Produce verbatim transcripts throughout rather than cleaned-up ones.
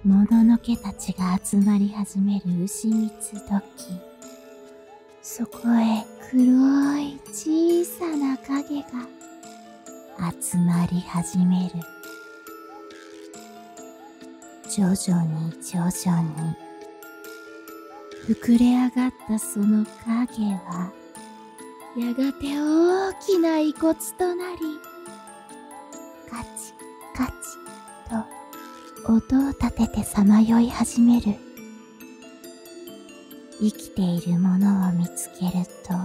もののけたちが集まり始める牛蜜時、そこへ黒い小さな影が集まり始める。徐々に徐々に膨れ上がったその影はやがて大きな遺骨となり、カチカチと音を立ててさまよい始める。生きているものを見つけると、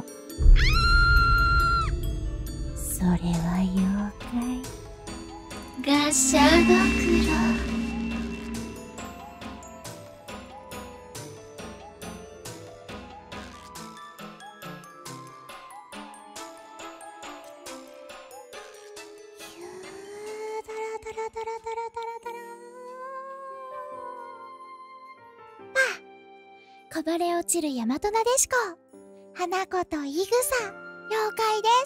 それは妖怪ガシャドクロ。 こぼれ落ちる大和なでしこ、花子とイグサ、妖怪です。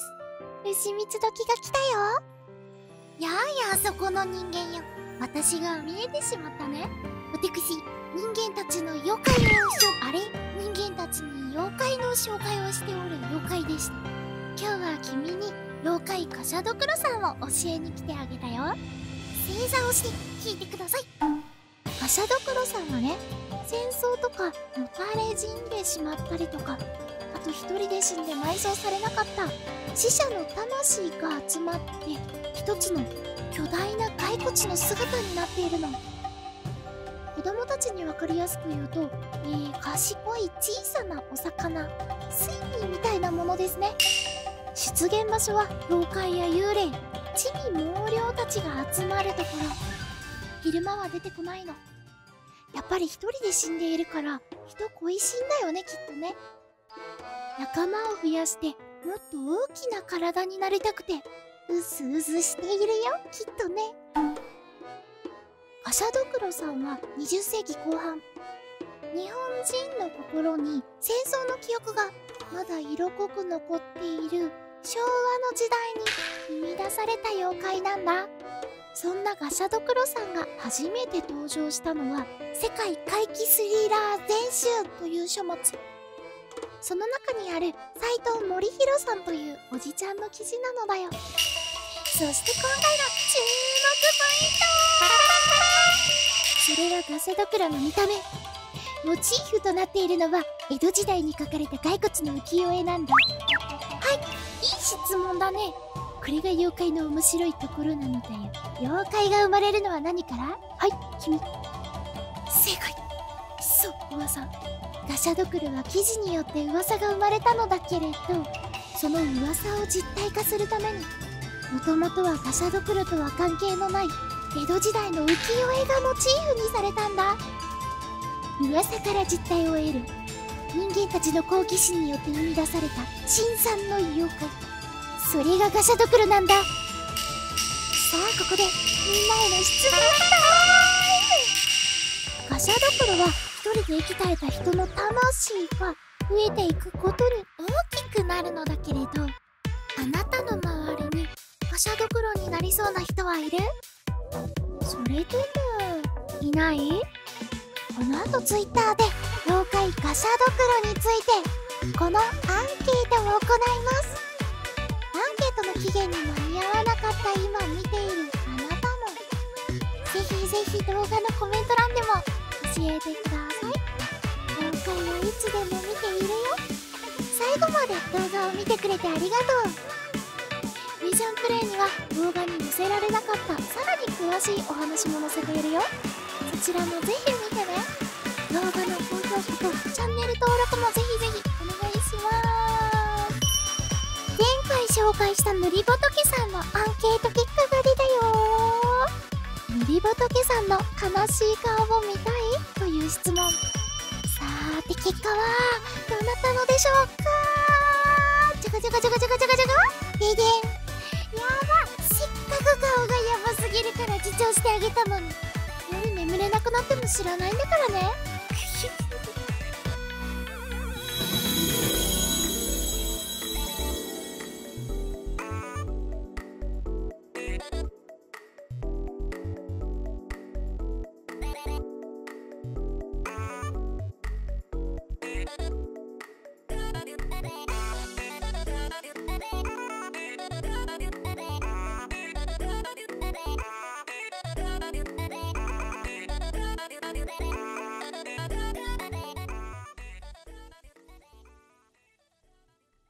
牛蜜時が来たよ。やあやあ、そこの人間よ。私が見えてしまったね。私、人間たちの妖怪をしょ、あれ人間たちに妖怪の紹介をしておる妖怪でした。今日は君に妖怪ガシャドクロさんを教えに来てあげたよ。正座をして聞いてください。ガシャドクロさんはね、戦争とかのたれ死んでしまったりとか、あと一人で死んで埋葬されなかった死者の魂が集まって一つの巨大な骸骨の姿になっているの。子供たちに分かりやすく言うと、えー、賢い小さなお魚、スイミーみたいなものですね。出現場所は妖怪や幽霊、地味猛量たちが集まるところ。昼間は出てこないの。やっぱり一人で死んでいるから人恋しいんだよね、きっとね。仲間を増やしてもっと大きな体になりたくてうずうずしているよ、きっとね。ガシャドクロさんはにじゅっせいきこう半、日本人の心に戦争の記憶がまだ色濃く残っている昭和の時代に生み出された妖怪なんだ。そんなガシャドクロさんが初めて登場したのは世界怪奇スリラー全集という書物。その中にある斎藤森弘さんというおじちゃんの記事なのだよ。そして今回の注目ポイント、それはガシャドクロの見た目。モチーフとなっているのは江戸時代に描かれた骸骨の浮世絵なんだ。はい、いい質問だね。これが妖怪の面白いところなのだよ。妖怪が生まれるのは何から？はい、君。正解。そう、噂。ガシャドクロは記事によって噂が生まれたのだけれど、その噂を実体化するために、もともとはガシャドクロとは関係のない江戸時代の浮世絵がモチーフにされたんだ。噂から実体を得る人間たちの好奇心によって生み出された新参の妖怪、それがガシャドクロなんだ。さあ、ここでみんなへの質問タイム。ガシャドクロは一人で生き絶えた人の魂が増えていくことに大きくなるのだけれど、あなたの周りにガシャドクロになりそうな人はいる？それともいない？この後ツイッターで妖怪ガシャドクロについてこのアンケートを行います。アンケートの期限に間に合わなかった今見ているあなたも、ぜひぜひ動画のコメント欄でも教えてください。妖怪はいつでも見ているよ。最後まで動画を見てくれてありがとう。ビジョンプレイには動画に載せられなかったさらに詳しいお話も載せているよ。そちらもぜひ見てね。動画の高評価とチャンネル登録もぜひぜひお願いします。前回紹介したぬりぼとけさんのアンケート結果が出たよ。ぬりぼとけさんの悲しい顔を見たいという質問。さーて結果はどうなったのでしょうか。じゃがじゃがじゃがじゃがじゃがじゃがででん。やば、せっかく顔がヤバすぎるから自重してあげたのに、夜眠れなくなっても知らないんだからね。